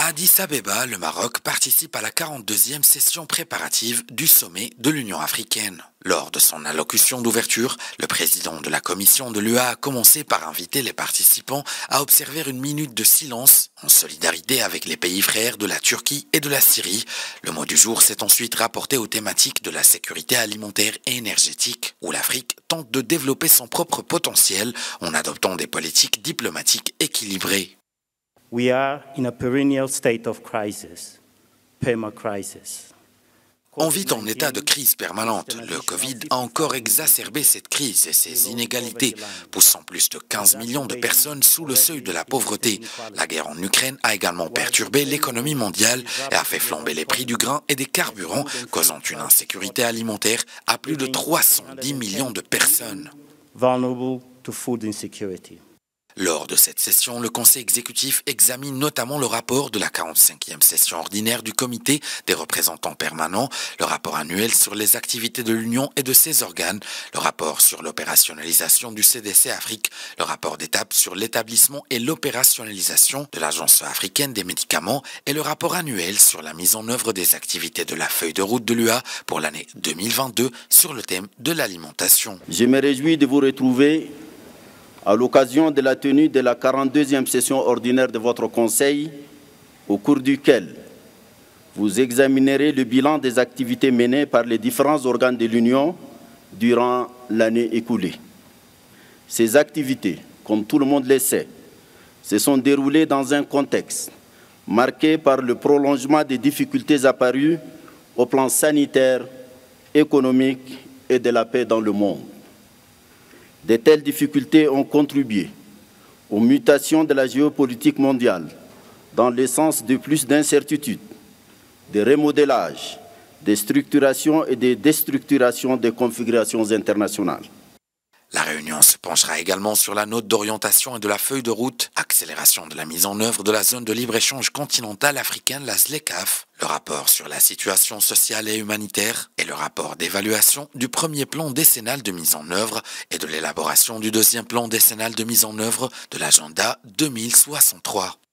À Addis Abeba, le Maroc participe à la 42e session préparative du sommet de l'Union africaine. Lors de son allocution d'ouverture, le président de la commission de l'UA a commencé par inviter les participants à observer une minute de silence en solidarité avec les pays frères de la Turquie et de la Syrie. Le mot du jour s'est ensuite rapporté aux thématiques de la sécurité alimentaire et énergétique, où l'Afrique tente de développer son propre potentiel en adoptant des politiques diplomatiques équilibrées. We are in a perennial state of crisis, perma-crisis. On vit en état de crise permanente. Le Covid a encore exacerbé cette crise et ses inégalités, poussant plus de 15 millions de personnes sous le seuil de la pauvreté. La guerre en Ukraine a également perturbé l'économie mondiale et a fait flamber les prix du grain et des carburants, causant une insécurité alimentaire à plus de 310 millions de personnes. Vulnerable to food insecurity. Lors de cette session, le Conseil exécutif examine notamment le rapport de la 45e session ordinaire du Comité des représentants permanents, le rapport annuel sur les activités de l'Union et de ses organes, le rapport sur l'opérationnalisation du CDC Afrique, le rapport d'étape sur l'établissement et l'opérationnalisation de l'Agence africaine des médicaments et le rapport annuel sur la mise en œuvre des activités de la feuille de route de l'UA pour l'année 2022 sur le thème de l'alimentation. Je me réjouis de vous retrouver à l'occasion de la tenue de la 42e session ordinaire de votre Conseil, au cours duquel vous examinerez le bilan des activités menées par les différents organes de l'Union durant l'année écoulée. Ces activités, comme tout le monde le sait, se sont déroulées dans un contexte marqué par le prolongement des difficultés apparues au plan sanitaire, économique et de la paix dans le monde. De telles difficultés ont contribué aux mutations de la géopolitique mondiale dans le sens de plus d'incertitudes, de remodélage, de structuration et de déstructuration des configurations internationales. La réunion se penchera également sur la note d'orientation et de la feuille de route, accélération de la mise en œuvre de la zone de libre-échange continentale africaine, la ZLECAf, le rapport sur la situation sociale et humanitaire et le rapport d'évaluation du premier plan décennal de mise en œuvre et de l'élaboration du deuxième plan décennal de mise en œuvre de l'agenda 2063.